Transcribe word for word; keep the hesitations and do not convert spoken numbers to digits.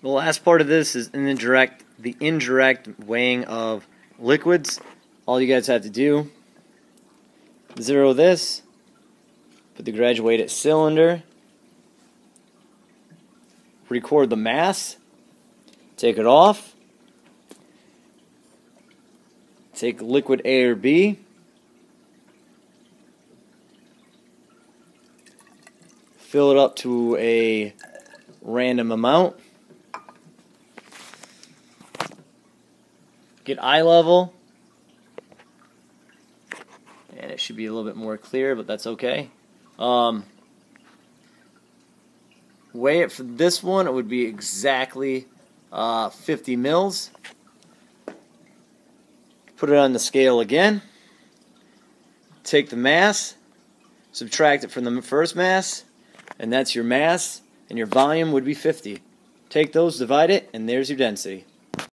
The last part of this is an indirect, the indirect weighing of liquids. All you guys have to do, zero this, put the graduated cylinder, record the mass, take it off, take liquid A or B, fill it up to a random amount, get eye level, and it should be a little bit more clear, but that's okay. Um, weigh it for this one, it would be exactly uh, fifty mils. Put it on the scale again. Take the mass, subtract it from the first mass, and that's your mass, and your volume would be fifty. Take those, divide it, and there's your density.